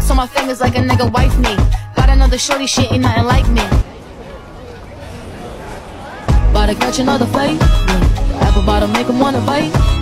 rocks on my fingers like a nigga wife me. Got another shorty, shit ain't nothing like me. About to catch another fight. The apple bottom make him wanna bite.